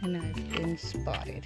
and I've been spotted.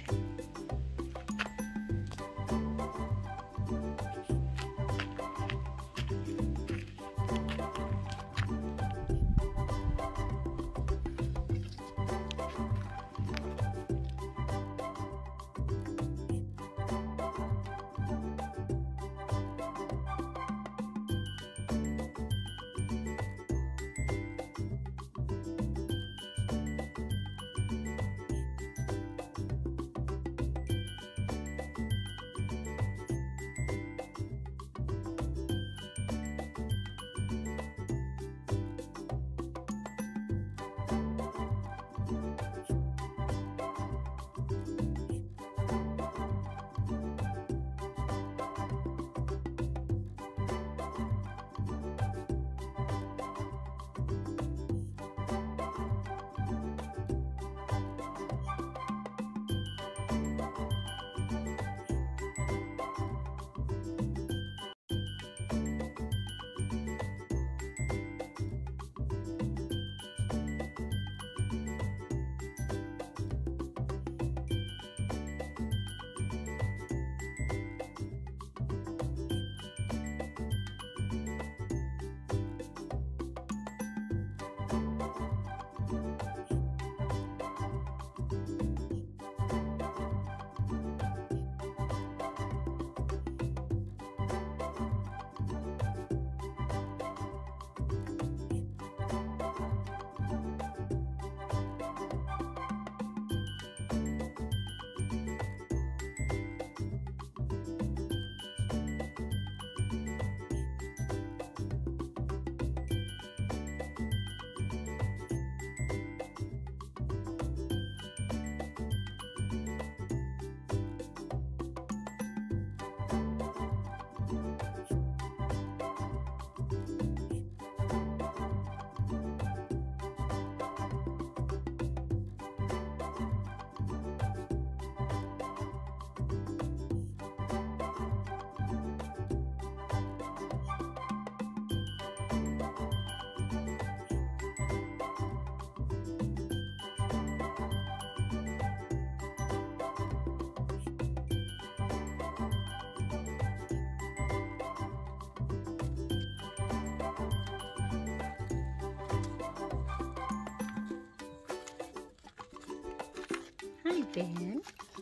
Hi, Ben.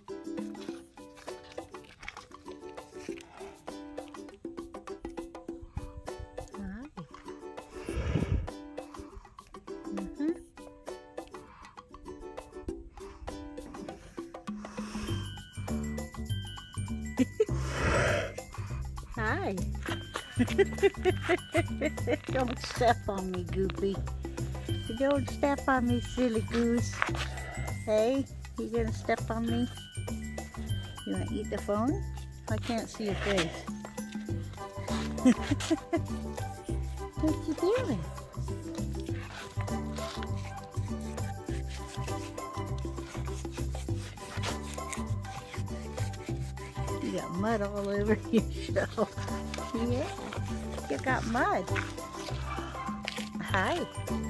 Hi. Hi. Don't step on me, Goofy. Don't step on me, silly goose. Hey, you gonna step on me? You wanna eat the phone? I can't see your face. What you doing? You got mud all over your shelf. Yeah, you got mud. Hi.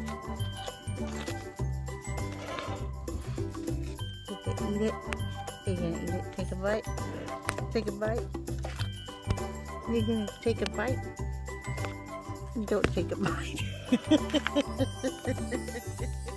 Eat it. You're gonna eat it. Take a bite. Take a bite. You're gonna take a bite. Don't take a bite.